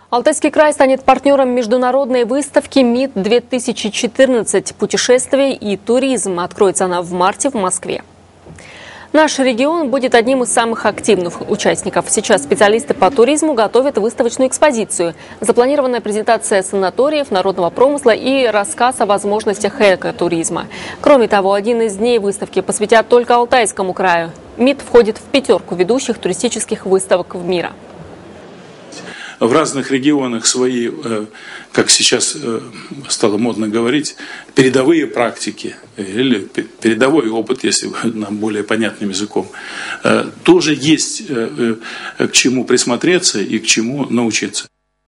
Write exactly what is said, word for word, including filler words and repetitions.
Алтайский край станет партнером международной выставки МИД-две тысячи четырнадцать «Путешествия и туризм». Откроется она в марте в Москве. Наш регион будет одним из самых активных участников. Сейчас специалисты по туризму готовят выставочную экспозицию. Запланированная презентация санаториев, народного промысла и рассказ о возможностях экотуризма. Кроме того, один из дней выставки посвятят только Алтайскому краю. МИД входит в пятерку ведущих туристических выставок в мире. В разных регионах свои, как сейчас стало модно говорить, передовые практики или передовой опыт, если нам более понятным языком, тоже есть к чему присмотреться и к чему научиться.